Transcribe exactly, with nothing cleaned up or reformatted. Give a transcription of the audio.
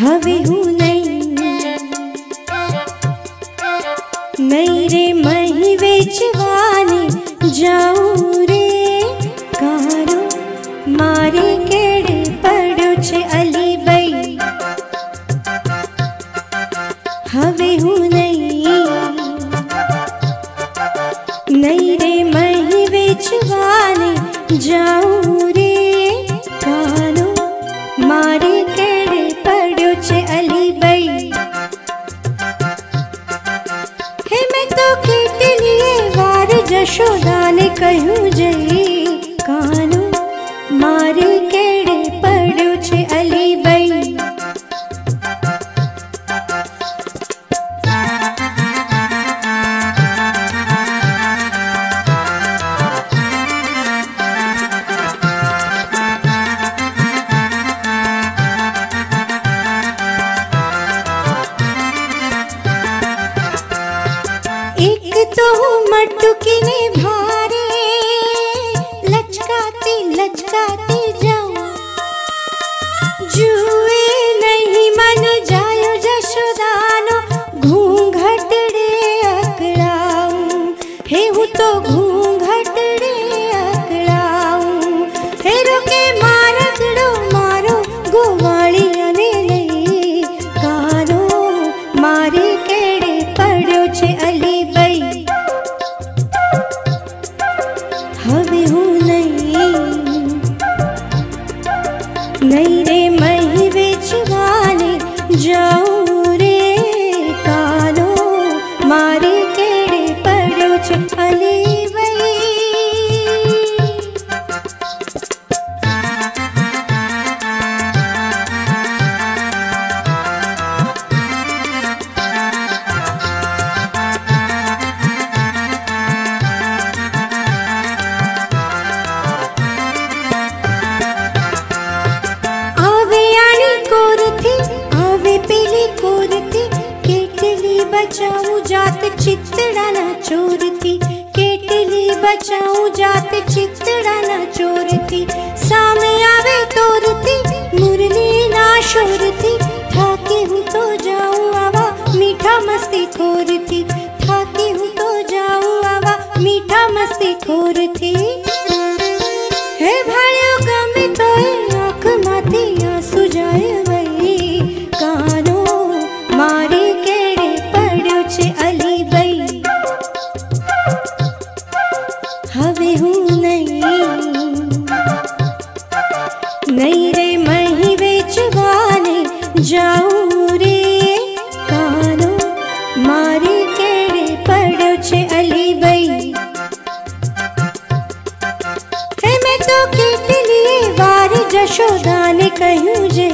हवे हूँ नहीं नहीं रे मही वेचवाने जाऊँ रे कारो मारे केड़े पड़ो छे अली बई हवे हूँ नहीं नहीं रे मही वेचवाने जाऊँ रे कारो मारे केड़े पड़ो छे अली बई हे मैं तो केटलीए वार जशोदा ने कहूँ जई कानो मारे केड़े पड़ो छे अली बई एक तो मटकी ने भारे लचकाती लचकाती जाऊं जुए नहीं मन जायो जशोदानो घूंघट रे अकड़ाऊं हे हूँ तो घूंघट रे अकड़ाऊं हे रोके मारकड़ो मारो गोवाली अने नहीं कानो मारे केड़े पड़ो छे अली बई हवे हूँ नहीं नहीं रे मही वेचवाने जाऊँ रे कानो मारे केड़े पड़ो छे अली बई बचाऊं जात चितड़ा ना चोरती केटली बचाऊं जात चितड़ा ना चोरती सामे आवे तोरती मुरली ना शोरती थाकी हूँ तो जाऊं आवा मीठा मस्ती खोरती थाकी हूँ तो जाऊं आवा मीठा मस्ती खोरती हे भाइयों गमे तो आँख माथी आंसू जाए वही कानो मारे अली बई हवे हूँ नहीं नहीं रे मही वेचवाने जाऊँ रे कानो मारे केड़े पड़ो छे अली बई हे मैं तो केटलीए वार जशोदा ने कहूँ जे